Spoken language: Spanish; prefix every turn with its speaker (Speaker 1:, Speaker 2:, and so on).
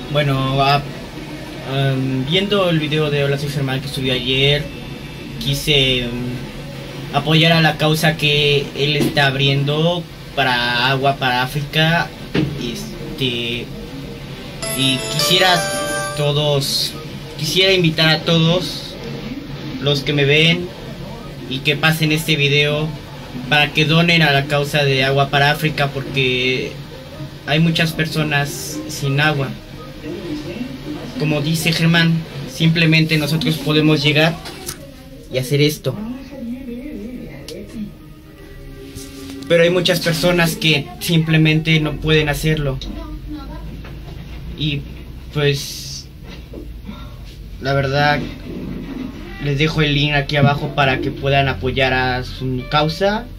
Speaker 1: Bueno, viendo el video de Hola Soy Germán que subió ayer, quise apoyar a la causa que él está abriendo para agua para África. Y quisiera invitar a todos los que me ven y que pasen este video para que donen a la causa de agua para África, porque hay muchas personas sin agua. Como dice Germán, simplemente nosotros podemos llegar y hacer esto. Pero hay muchas personas que simplemente no pueden hacerlo. Y pues, la verdad, les dejo el link aquí abajo para que puedan apoyar a su causa.